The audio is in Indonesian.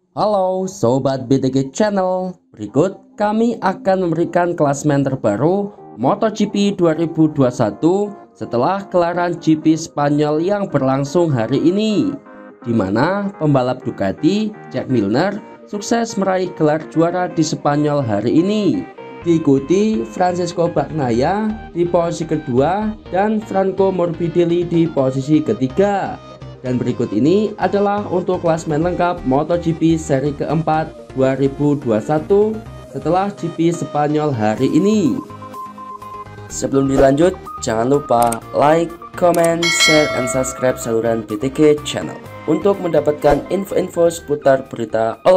Halo Sobat BTG Channel, berikut kami akan memberikan klasemen terbaru MotoGP 2021 setelah gelaran GP Spanyol yang berlangsung hari ini, di mana pembalap Ducati Jack Miller sukses meraih gelar juara di Spanyol hari ini, diikuti Francesco Bagnaia di posisi kedua dan Franco Morbidelli di posisi ketiga. Dan berikut ini adalah untuk klasemen lengkap MotoGP seri keempat 2021 setelah GP Spanyol hari ini. Sebelum dilanjut, jangan lupa like, comment, share, and subscribe saluran BTG Channel untuk mendapatkan info-info seputar berita olahraga.